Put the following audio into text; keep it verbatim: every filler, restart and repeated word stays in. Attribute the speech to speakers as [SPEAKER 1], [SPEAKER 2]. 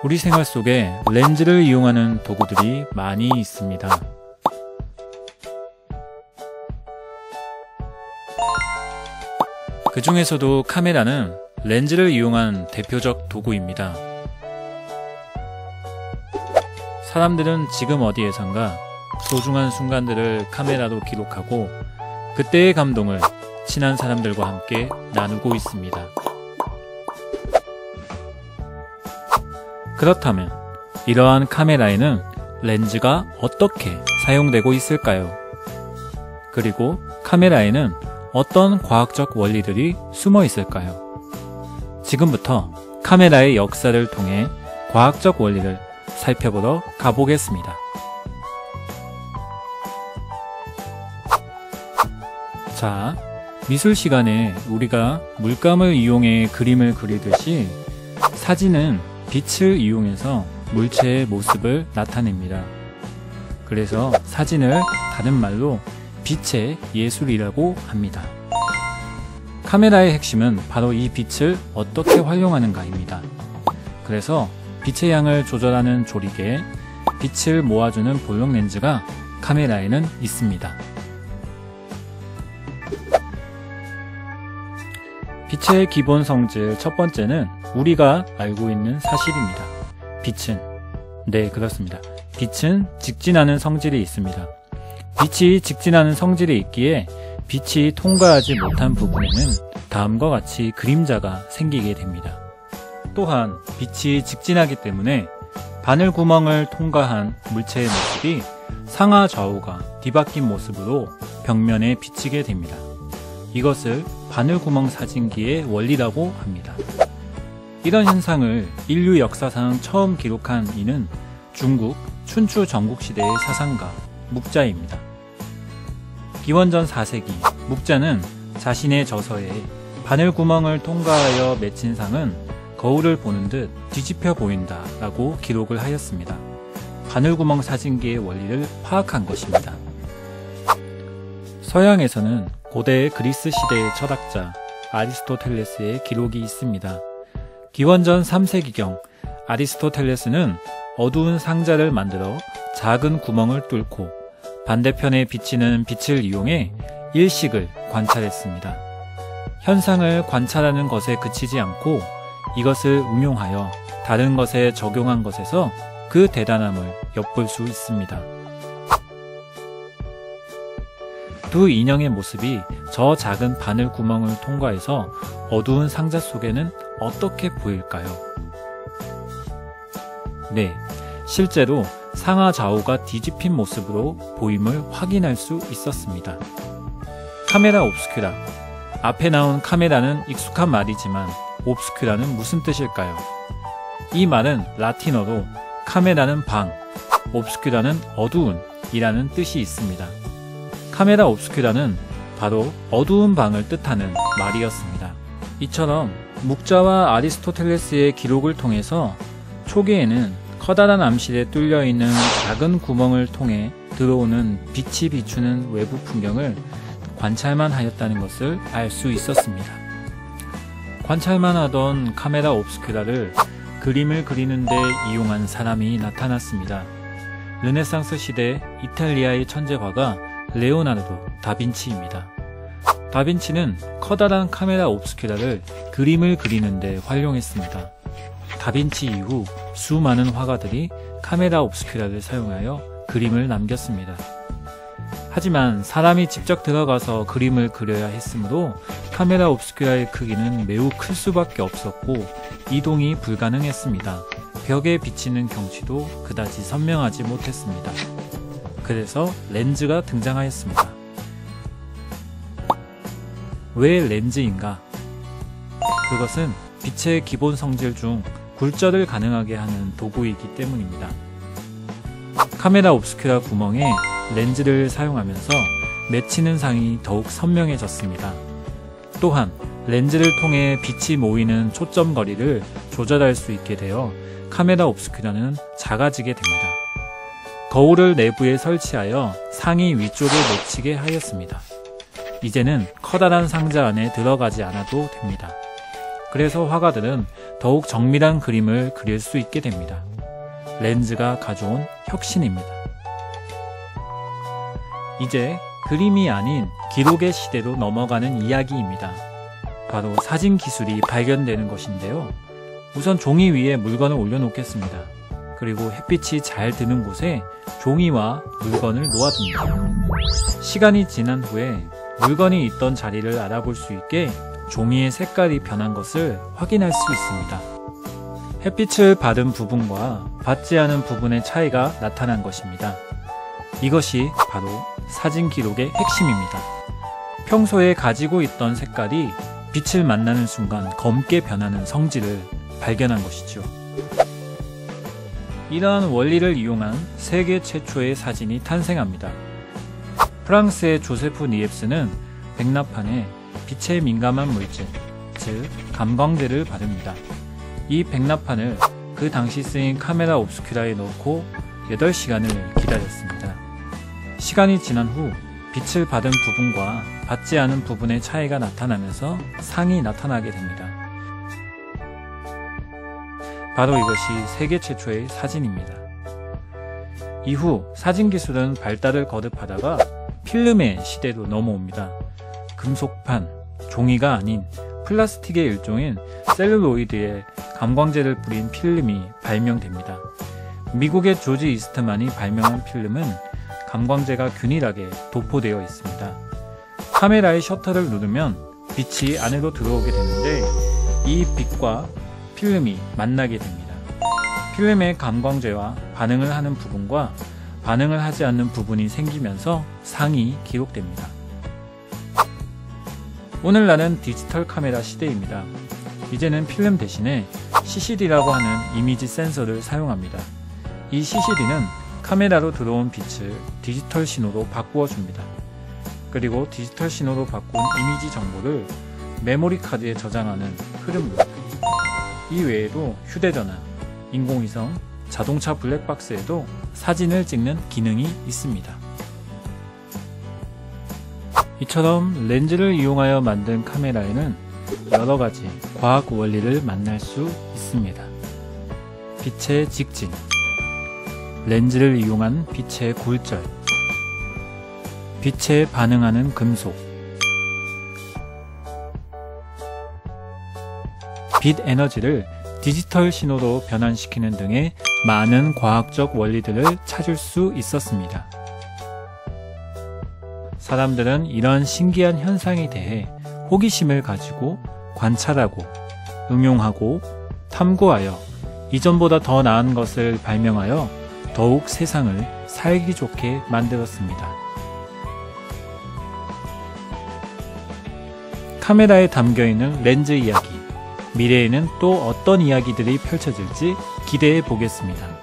[SPEAKER 1] 우리 생활 속에 렌즈를 이용하는 도구들이 많이 있습니다. 그 중에서도 카메라는 렌즈를 이용한 대표적 도구입니다. 사람들은 지금 어디에선가 소중한 순간들을 카메라로 기록하고 그때의 감동을 친한 사람들과 함께 나누고 있습니다. 그렇다면 이러한 카메라에는 렌즈가 어떻게 사용되고 있을까요? 그리고 카메라에는 어떤 과학적 원리들이 숨어 있을까요? 지금부터 카메라의 역사를 통해 과학적 원리를 살펴보러 가보겠습니다. 자, 미술 시간에 우리가 물감을 이용해 그림을 그리듯이 사진은 빛을 이용해서 물체의 모습을 나타냅니다. 그래서 사진을 다른 말로 빛의 예술이라고 합니다. 카메라의 핵심은 바로 이 빛을 어떻게 활용하는가입니다. 그래서 빛의 양을 조절하는 조리개, 빛을 모아주는 볼록 렌즈가 카메라에는 있습니다. 빛의 기본 성질 첫 번째는 우리가 알고 있는 사실입니다. 빛은, 네, 그렇습니다. 빛은 직진하는 성질이 있습니다. 빛이 직진하는 성질이 있기에 빛이 통과하지 못한 부분에는 다음과 같이 그림자가 생기게 됩니다. 또한 빛이 직진하기 때문에 바늘 구멍을 통과한 물체의 모습이 상하 좌우가 뒤바뀐 모습으로 벽면에 비치게 됩니다. 이것을 바늘구멍 사진기의 원리라고 합니다. 이런 현상을 인류 역사상 처음 기록한 이는 중국 춘추 전국시대의 사상가 묵자입니다. 기원전 사 세기 묵자는 자신의 저서에 바늘구멍을 통과하여 맺힌 상은 거울을 보는 듯 뒤집혀 보인다 라고 기록을 하였습니다. 바늘구멍 사진기의 원리를 파악한 것입니다. 서양에서는 고대 그리스 시대의 철학자 아리스토텔레스의 기록이 있습니다. 기원전 삼 세기경 아리스토텔레스는 어두운 상자를 만들어 작은 구멍을 뚫고 반대편에 비치는 빛을 이용해 일식을 관찰했습니다. 현상을 관찰하는 것에 그치지 않고 이것을 응용하여 다른 것에 적용한 것에서 그 대단함을 엿볼 수 있습니다. 두 인형의 모습이 저 작은 바늘 구멍을 통과해서 어두운 상자 속에는 어떻게 보일까요? 네, 실제로 상하 좌우가 뒤집힌 모습으로 보임을 확인할 수 있었습니다. 카메라 옵스큐라. 앞에 나온 카메라는 익숙한 말이지만 옵스큐라는 무슨 뜻일까요? 이 말은 라틴어로 카메라는 방, 옵스큐라는 어두운 이라는 뜻이 있습니다. 카메라 옵스큐라는 바로 어두운 방을 뜻하는 말이었습니다. 이처럼 묵자와 아리스토텔레스의 기록을 통해서 초기에는 커다란 암실에 뚫려있는 작은 구멍을 통해 들어오는 빛이 비추는 외부 풍경을 관찰만 하였다는 것을 알 수 있었습니다. 관찰만 하던 카메라 옵스큐라를 그림을 그리는 데 이용한 사람이 나타났습니다. 르네상스 시대 이탈리아의 천재화가 레오나르도 다빈치입니다. 다빈치는 커다란 카메라 옵스큐라를 그림을 그리는 데 활용했습니다. 다빈치 이후 수많은 화가들이 카메라 옵스큐라를 사용하여 그림을 남겼습니다. 하지만 사람이 직접 들어가서 그림을 그려야 했으므로 카메라 옵스큐라의 크기는 매우 클 수밖에 없었고 이동이 불가능했습니다. 벽에 비치는 경치도 그다지 선명하지 못했습니다. 그래서 렌즈가 등장하였습니다. 왜 렌즈인가? 그것은 빛의 기본 성질 중 굴절을 가능하게 하는 도구이기 때문입니다. 카메라 옵스큐라 구멍에 렌즈를 사용하면서 맺히는 상이 더욱 선명해졌습니다. 또한 렌즈를 통해 빛이 모이는 초점 거리를 조절할 수 있게 되어 카메라 옵스큐라는 작아지게 됩니다. 거울을 내부에 설치하여 상이 위쪽에 맺히게 하였습니다. 이제는 커다란 상자 안에 들어가지 않아도 됩니다. 그래서 화가들은 더욱 정밀한 그림을 그릴 수 있게 됩니다. 렌즈가 가져온 혁신입니다. 이제 그림이 아닌 기록의 시대로 넘어가는 이야기입니다. 바로 사진 기술이 발견되는 것인데요. 우선 종이 위에 물건을 올려놓겠습니다. 그리고 햇빛이 잘 드는 곳에 종이와 물건을 놓아둡니다. 시간이 지난 후에 물건이 있던 자리를 알아볼 수 있게 종이의 색깔이 변한 것을 확인할 수 있습니다. 햇빛을 받은 부분과 받지 않은 부분의 차이가 나타난 것입니다. 이것이 바로 사진 기록의 핵심입니다. 평소에 가지고 있던 색깔이 빛을 만나는 순간 검게 변하는 성질을 발견한 것이죠. 이러한 원리를 이용한 세계 최초의 사진이 탄생합니다. 프랑스의 조세프 니엡스는 백납판에 빛에 민감한 물질, 즉 감광제를 바릅니다. 이 백납판을 그 당시 쓰인 카메라 옵스큐라에 넣고 여덟 시간을 기다렸습니다. 시간이 지난 후 빛을 받은 부분과 받지 않은 부분의 차이가 나타나면서 상이 나타나게 됩니다. 바로 이것이 세계 최초의 사진입니다. 이후 사진 기술은 발달을 거듭하다가 필름의 시대로 넘어옵니다. 금속판, 종이가 아닌 플라스틱의 일종인 셀룰로이드에 감광제를 뿌린 필름이 발명됩니다. 미국의 조지 이스트만이 발명한 필름은 감광제가 균일하게 도포되어 있습니다. 카메라의 셔터를 누르면 빛이 안으로 들어오게 되는데 이 빛과 필름이 만나게 됩니다. 필름의 감광제와 반응을 하는 부분과 반응을 하지 않는 부분이 생기면서 상이 기록됩니다. 오늘날은 디지털 카메라 시대입니다. 이제는 필름 대신에 씨씨디라고 하는 이미지 센서를 사용합니다. 이 씨씨디는 카메라로 들어온 빛을 디지털 신호로 바꾸어 줍니다. 그리고 디지털 신호로 바꾼 이미지 정보를 메모리 카드에 저장하는 흐름입니다. 이 외에도 휴대전화, 인공위성, 자동차 블랙박스에도 사진을 찍는 기능이 있습니다. 이처럼 렌즈를 이용하여 만든 카메라에는 여러가지 과학 원리를 만날 수 있습니다. 빛의 직진, 렌즈를 이용한 빛의 골절, 빛에 반응하는 금속, 빛 에너지를 디지털 신호로 변환시키는 등의 많은 과학적 원리들을 찾을 수 있었습니다. 사람들은 이런 신기한 현상에 대해 호기심을 가지고 관찰하고 응용하고 탐구하여 이전보다 더 나은 것을 발명하여 더욱 세상을 살기 좋게 만들었습니다. 카메라에 담겨있는 렌즈 이야기, 미래에는 또 어떤 이야기들이 펼쳐질지 기대해 보겠습니다.